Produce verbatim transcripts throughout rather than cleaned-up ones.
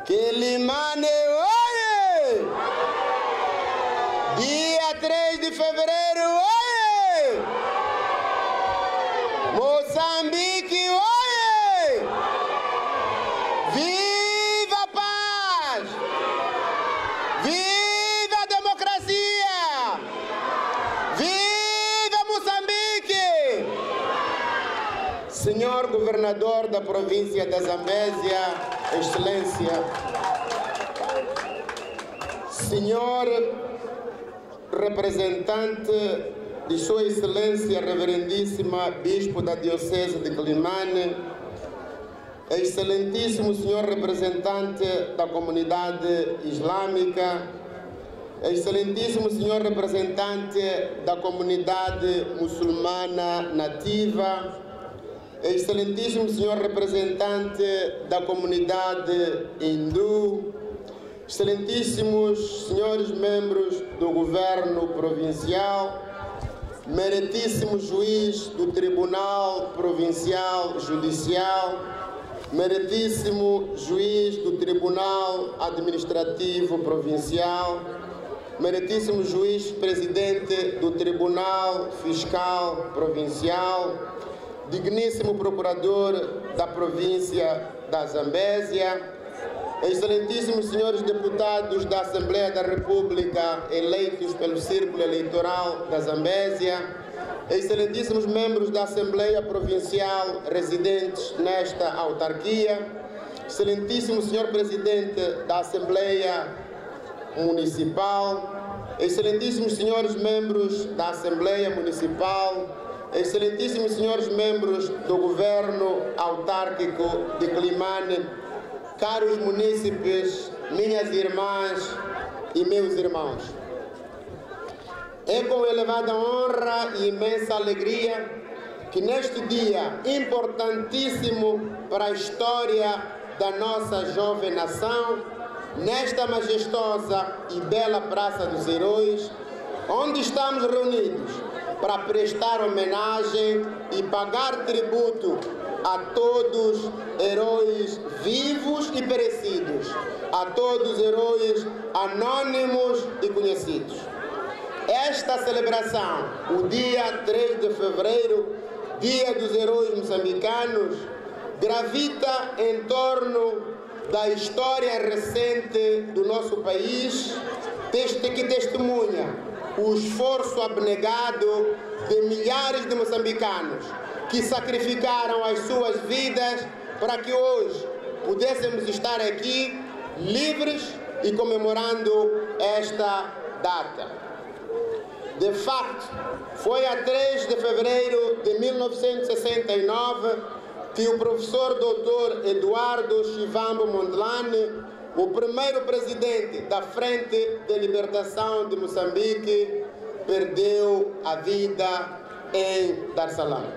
Quelimane, oie! Dia três de fevereiro, oie! Moçambique, oie! Viva a paz! Viva a democracia! Viva Moçambique! Senhor governador da província da Zambésia, Excelência, senhor representante de Sua Excelência Reverendíssima Bispo da Diocese de Quelimane, excelentíssimo senhor representante da comunidade islâmica, excelentíssimo senhor representante da comunidade muçulmana nativa, excelentíssimo senhor representante da comunidade hindu, excelentíssimos senhores membros do governo provincial, meritíssimo juiz do Tribunal Provincial Judicial, meritíssimo juiz do Tribunal Administrativo Provincial, meritíssimo juiz presidente do Tribunal Fiscal Provincial, digníssimo procurador da província da Zambésia, excelentíssimos senhores deputados da Assembleia da República eleitos pelo Círculo Eleitoral da Zambésia, excelentíssimos membros da Assembleia Provincial residentes nesta autarquia, excelentíssimo senhor presidente da Assembleia Municipal, excelentíssimos senhores membros da Assembleia Municipal, excelentíssimos senhores membros do governo autárquico de Quelimane, caros munícipes, minhas irmãs e meus irmãos. É com elevada honra e imensa alegria que neste dia importantíssimo para a história da nossa jovem nação, nesta majestosa e bela Praça dos Heróis, onde estamos reunidos para prestar homenagem e pagar tributo a todos heróis vivos e perecidos, a todos heróis anônimos e conhecidos. Esta celebração, o dia três de fevereiro, Dia dos Heróis Moçambicanos, gravita em torno da história recente do nosso país, que testemunha o esforço abnegado de milhares de moçambicanos que sacrificaram as suas vidas para que hoje pudéssemos estar aqui livres e comemorando esta data. De facto, foi a três de fevereiro de mil novecentos e sessenta e nove que o professor doutor Eduardo Chivambo Mondlane, o primeiro presidente da Frente de Libertação de Moçambique, perdeu a vida em Dar es Salaam.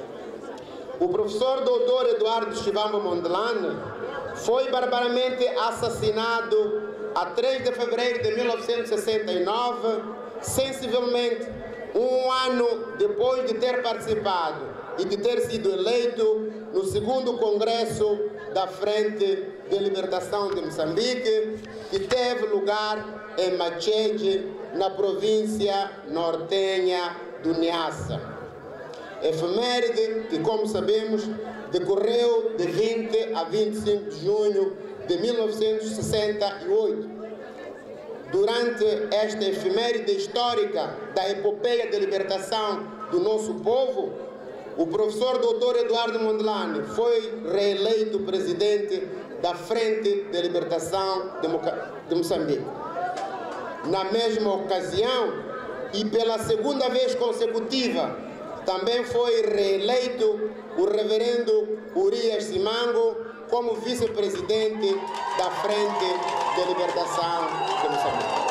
O professor doutor Eduardo Chivambo Mondlane foi barbaramente assassinado a três de fevereiro de mil novecentos e sessenta e nove, sensivelmente um ano depois de ter participado e de ter sido eleito no segundo Congresso da Frente de Libertação de Moçambique, que teve lugar em Machete, na província nortenha do Niassa. Efeméride que, como sabemos, decorreu de vinte a vinte e cinco de junho de mil novecentos e sessenta e oito. Durante esta efeméride histórica da epopeia de libertação do nosso povo, o professor doutor Eduardo Mondlane foi reeleito presidente da Frente de Libertação de Moçambique. Na mesma ocasião, e pela segunda vez consecutiva, também foi reeleito o reverendo Urias Simango como vice-presidente da Frente de Libertação de Moçambique.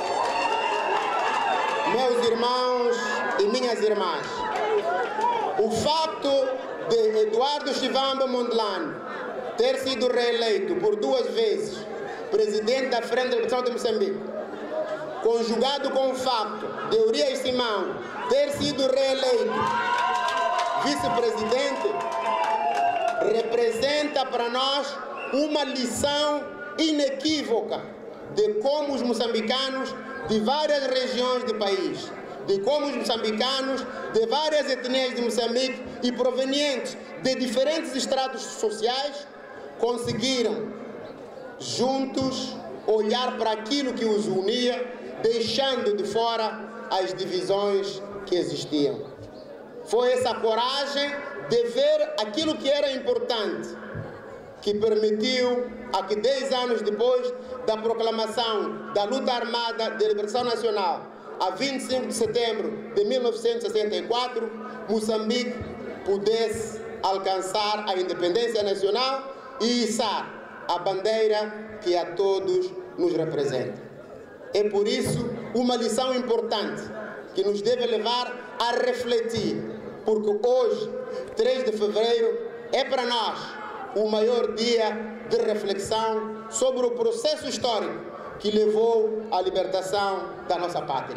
Meus irmãos e minhas irmãs, o fato de Eduardo Chivambo Mondlane ter sido reeleito por duas vezes presidente da Frente de Libertação de Moçambique, conjugado com o fato de Urias Simango ter sido reeleito vice-presidente, representa para nós uma lição inequívoca de como os moçambicanos de várias regiões do país, de como os moçambicanos de várias etnias de Moçambique e provenientes de diferentes estratos sociais conseguiram, juntos, olhar para aquilo que os unia, deixando de fora as divisões que existiam. Foi essa coragem de ver aquilo que era importante que permitiu a que dez anos depois da proclamação da luta armada de libertação nacional, a vinte e cinco de setembro de mil novecentos e sessenta e quatro, Moçambique pudesse alcançar a independência nacional e içar a bandeira que a todos nos representa. É por isso uma lição importante que nos deve levar a refletir, porque hoje, três de fevereiro, é para nós o maior dia de reflexão sobre o processo histórico que levou à libertação da nossa pátria.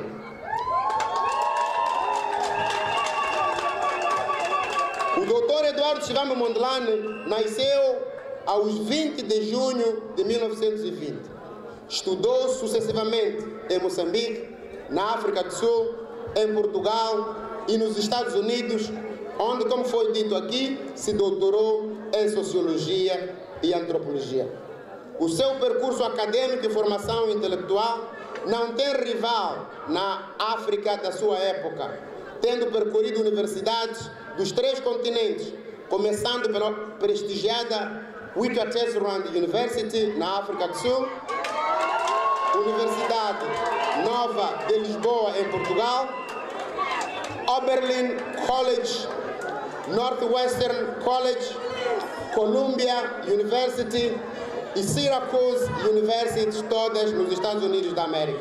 O doutor Eduardo Chivambo Mondlane nasceu aos vinte de junho de mil novecentos e vinte. Estudou sucessivamente em Moçambique, na África do Sul, em Portugal e nos Estados Unidos, onde, como foi dito aqui, se doutorou em Sociologia e Antropologia. O seu percurso acadêmico e formação intelectual não tem rival na África da sua época, tendo percorrido universidades dos três continentes, começando pela prestigiada Witwatersrand University, na África do Sul, Universidade Nova de Lisboa, em Portugal, Oberlin College, Northwestern College, Columbia University e Syracuse University, todas nos Estados Unidos da América.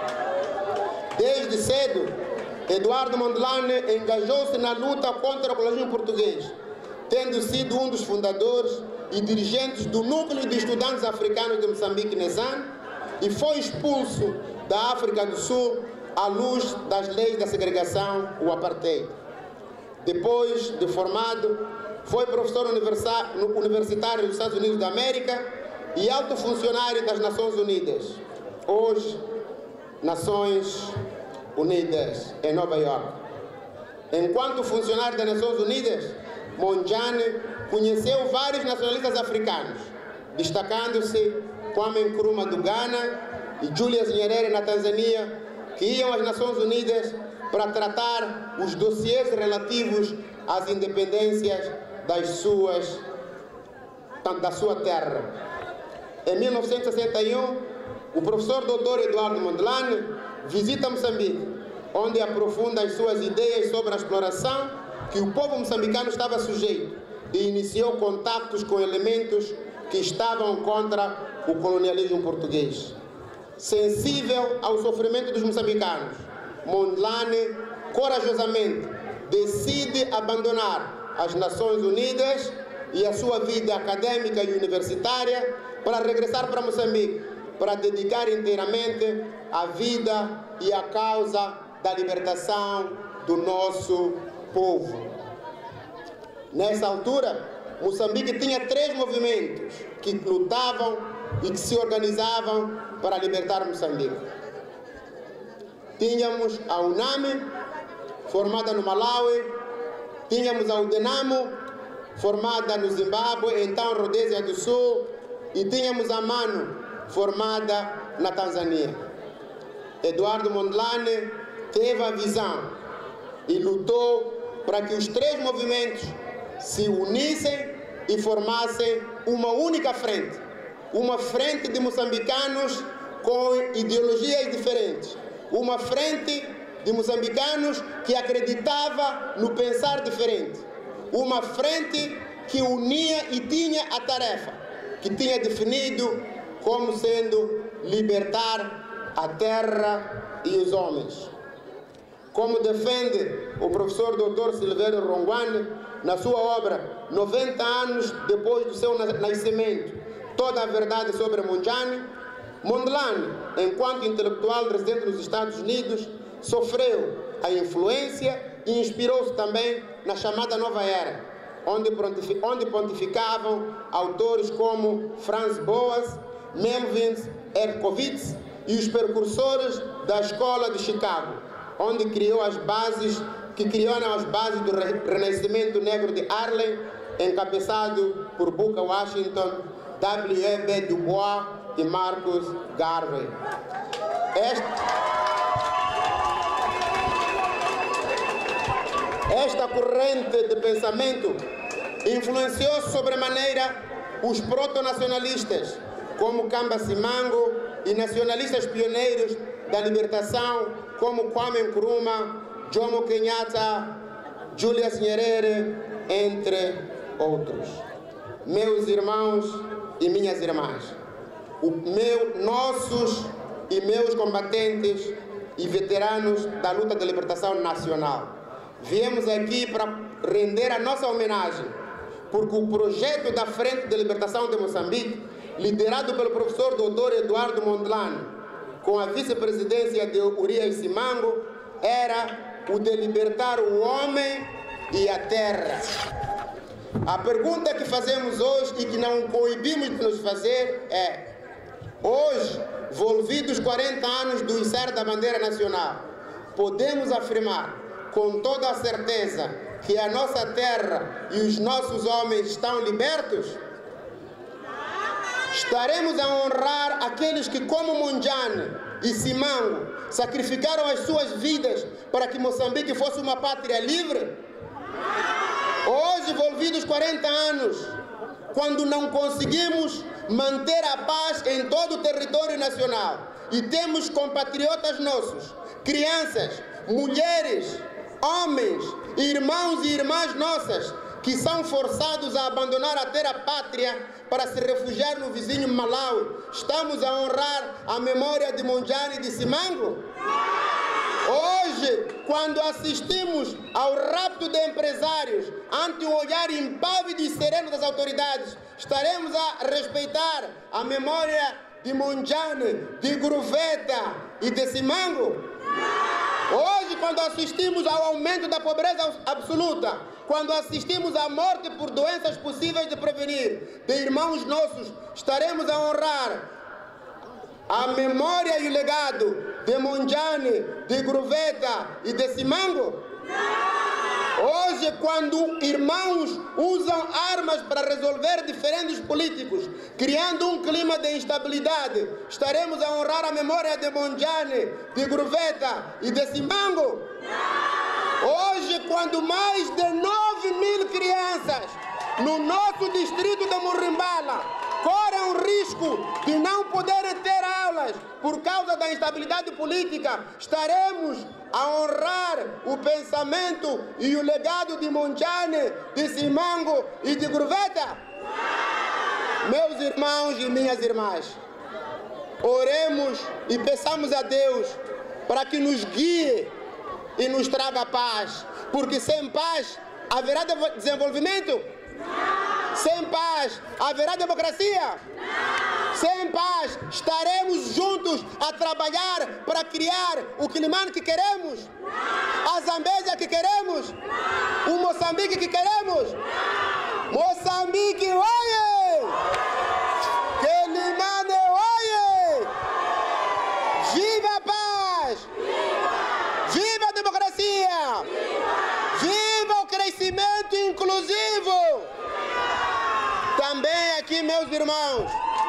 Desde cedo, Eduardo Mondlane engajou-se na luta contra o colonialismo português, tendo sido um dos fundadores e dirigentes do Núcleo de Estudantes Africanos de Moçambique, NESAN, e foi expulso da África do Sul à luz das leis da segregação, o apartheid. Depois de formado, foi professor universitário dos Estados Unidos da América e alto funcionário das Nações Unidas. Hoje, Nações Unidas, em Nova York. Enquanto funcionário das Nações Unidas, Mondlane conheceu vários nacionalistas africanos, destacando-se Kwame Nkrumah do Ghana e Julius Nyerere na Tanzânia, que iam às Nações Unidas para tratar os dossiês relativos às independências das suas, da sua terra. Em mil novecentos e sessenta e um, o professor doutor Eduardo Mondlane visita Moçambique, onde aprofunda as suas ideias sobre a exploração que o povo moçambicano estava sujeito e iniciou contatos com elementos que estavam contra o colonialismo português. Sensível ao sofrimento dos moçambicanos, Mondlane corajosamente decide abandonar as Nações Unidas e a sua vida acadêmica e universitária para regressar para Moçambique, para dedicar inteiramente a vida e a causa da libertação do nosso povo. Nessa altura, Moçambique tinha três movimentos que lutavam e que se organizavam para libertar Moçambique. Tínhamos a UNAMI, formada no Malawi, tínhamos a UDENAMO, formada no Zimbábue, então Rodésia do Sul, e tínhamos a MANU, formada na Tanzânia. Eduardo Mondlane teve a visão e lutou para que os três movimentos se unissem e formassem uma única frente, uma frente de moçambicanos com ideologias diferentes, uma frente de moçambicanos que acreditava no pensar diferente, uma frente que unia e tinha a tarefa, que tinha definido como sendo libertar a terra e os homens. Como defende o professor doutor Silvério Rongwane na sua obra noventa anos depois do seu nascimento, Toda a Verdade sobre Mondlane, Mondlane, enquanto intelectual residente nos Estados Unidos, sofreu a influência e inspirou-se também na chamada Nova Era, onde, onde pontificavam autores como Franz Boas, Melvin Erkowitz e os precursores da Escola de Chicago, onde criou as bases, que criaram as bases do Renascimento Negro de Harlem, encabeçado por Booker Washington, W E B Du Bois e Marcus Garvey. Esta, esta corrente de pensamento influenciou sobremaneira os proto-nacionalistas, como Kamba Simango, e nacionalistas pioneiros da libertação, como Kwame Nkrumah, Jomo Kenyatta, Julius Nyerere, entre outros. Meus irmãos e minhas irmãs, o meu, nossos e meus combatentes e veteranos da luta de libertação nacional, viemos aqui para render a nossa homenagem, porque o projeto da Frente de Libertação de Moçambique, liderado pelo professor doutor Eduardo Mondlane, com a vice-presidência de Urias Simango, era o de libertar o homem e a terra. A pergunta que fazemos hoje e que não coibimos de nos fazer é: hoje, volvidos quarenta anos do içar da bandeira nacional, podemos afirmar com toda a certeza que a nossa terra e os nossos homens estão libertos? Estaremos a honrar aqueles que, como Mondlane e Simango, sacrificaram as suas vidas para que Moçambique fosse uma pátria livre? Hoje, volvidos quarenta anos, quando não conseguimos manter a paz em todo o território nacional e temos compatriotas nossos, crianças, mulheres, homens, irmãos e irmãs nossas, que são forçados a abandonar a terra pátria para se refugiar no vizinho Malawi, estamos a honrar a memória de Mondlane e de Simango? Hoje, quando assistimos ao rapto de empresários ante o olhar impávido e sereno das autoridades, estaremos a respeitar a memória de Mondlane, de Guruveta e de Simango? Hoje, quando assistimos ao aumento da pobreza absoluta, quando assistimos à morte por doenças possíveis de prevenir de irmãos nossos, estaremos a honrar a memória e o legado de Mondlane, de Guruveta e de Simango? Hoje, quando irmãos usam armas para resolver diferentes políticos, criando um clima de instabilidade, estaremos a honrar a memória de Mondlane, de Guruveta e de Simango? Hoje, quando mais de nove mil crianças no nosso distrito de Murimbala correm o risco de não poderem ter aulas por causa da instabilidade política, estaremos a honrar o pensamento e o legado de Mondlane, de Simango e de Guruveta? Meus irmãos e minhas irmãs, oremos e peçamos a Deus para que nos guie e nos traga paz, porque sem paz haverá desenvolvimento? Sem paz haverá democracia? Sem paz estaremos juntos a trabalhar para criar o Quilimane que queremos? A Zambésia que queremos? O Moçambique que queremos? Moçambique, oie! Quilimane, oie! Viva a paz! Viva a democracia! Viva o crescimento inclusivo! Também aqui, meus irmãos,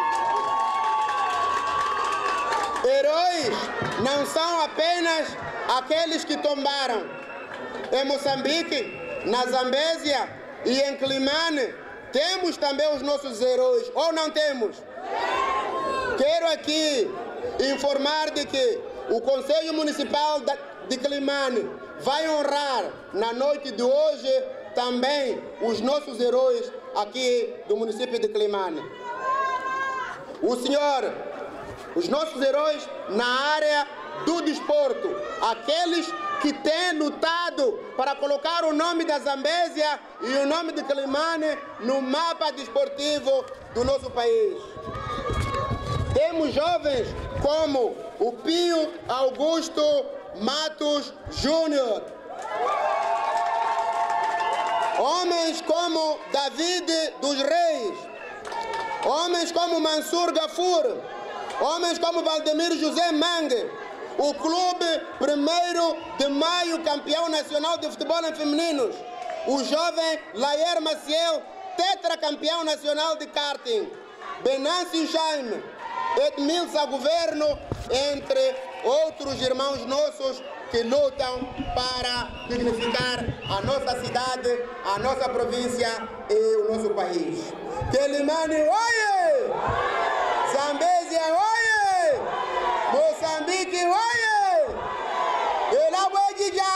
heróis não são apenas aqueles que tombaram. Em Moçambique, na Zambésia e em Quilimane, temos também os nossos heróis, ou não temos? Quero aqui informar de que o Conselho Municipal de Quilimane vai honrar na noite de hoje também os nossos heróis aqui do município de Quilimane. O senhor, os nossos heróis na área do desporto, aqueles que têm lutado para colocar o nome da Zambésia e o nome de Quilimane no mapa desportivo do nosso país. Temos jovens como o Pio Augusto Matos Júnior. Homens como David dos Reis, homens como Mansur Gafur, homens como Valdemir José Mangue, o clube primeiro de maio campeão nacional de futebol em femininos, o jovem Laer Maciel, tetracampeão nacional de karting, Benâncio Jaime, Edmilson Governo, entre outros irmãos nossos que lutam para dignificar a nossa cidade, a nossa província e o nosso país. Quelimane, oie! Zambésia, oie! Moçambique, oie! Elabuedija!